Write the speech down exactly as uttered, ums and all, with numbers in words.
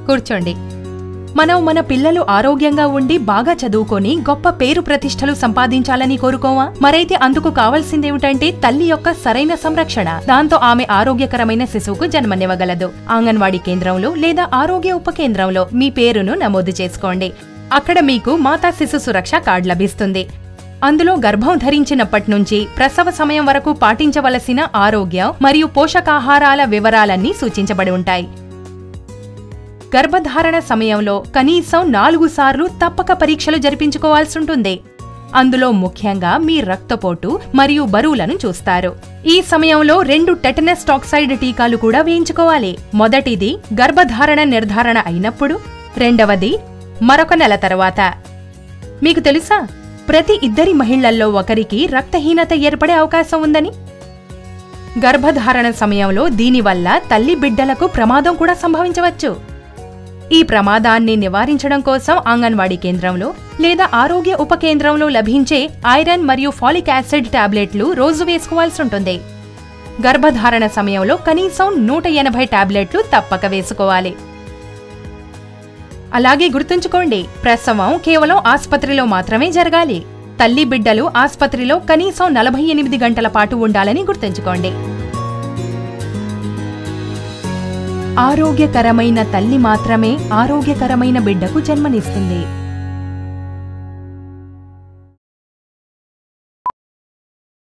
కూర్చోండి. మనం మన పిల్లలు ఆరోగ్యంగా ఉండి బాగా చదువుకొని గొప్ప పేరు ప్రతిష్టలు సంపాదించాలని కోరుకోవా? మరైతే అందుకు కావాల్సిందేమిటంటే తల్లి యొక్క సరైన సంరక్షణ. దాంతో ఆమె ఆరోగ్యకరమైన శిశువుకు జన్మనివ్వగలదు. అంగన్వాడీ కేంద్రంలో లేదా ఆరోగ్య ఉప కేంద్రంలో మీ పేరును నమోదు చేసుకోండి. అక్కడ మీకు మాతా శిశు సురక్ష కార్డు లభిస్తుంది. అందులో గర్భం ధరించినప్పటి నుంచి ప్రసవ సమయం వరకు పాటించవలసిన ఆరోగ్య మరియు పోషకాహారాల వివరాలన్నీ సూచించబడి ఉంటాయి. గర్భధారణ సమయంలో కనీసం నాలుగు సార్లు తప్పక పరీక్షలు జరిపించుకోవాల్సి ఉంటుంది. అందులో ముఖ్యంగా మీ రక్తపోటు మరియు బరువులను చూస్తారు. ఈ సమయంలో రెండు టెటనస్ టాక్సైడ్ టీకాలు కూడా వేయించుకోవాలి. మొదటిది గర్భధారణ నిర్ధారణ అయినప్పుడు, రెండవది మరొక నెల తర్వాత. మీకు తెలుసా, ప్రతి ఇద్దరి మహిళల్లో ఒకరికి రక్తహీనత ఏర్పడే అవకాశం ఉందని? గర్భధారణ సమయంలో దీనివల్ల తల్లి బిడ్డలకు ప్రమాదం కూడా సంభవించవచ్చు. ఈ ప్రమాదాన్ని నివారించడం కోసం అంగన్వాడీ కేంద్రంలో లేదా ఆరోగ్య ఉప కేంద్రంలో లభించే ఐరన్ మరియు ఫాలిక్ యాసిడ్ టాబ్లెట్లు రోజు వేసుకోవాల్సి ఉంటుంది. గర్భధారణ సమయంలో కనీసం నూట ఎనభై టాబ్లెట్లు తప్పక వేసుకోవాలి. అలాగే గుర్తుంచుకోండి, ప్రసవం కేవలం ఆస్పత్రిలో మాత్రమే జరగాలి. తల్లి బిడ్డలు ఆస్పత్రిలో కనీసం నలభై ఎనిమిది గంటల పాటు ఉండాలని గుర్తుంచుకోండి. ఆరోగ్యకరమైన తల్లి మాత్రమే ఆరోగ్యకరమైన బిడ్డకు జన్మనిస్తుంది.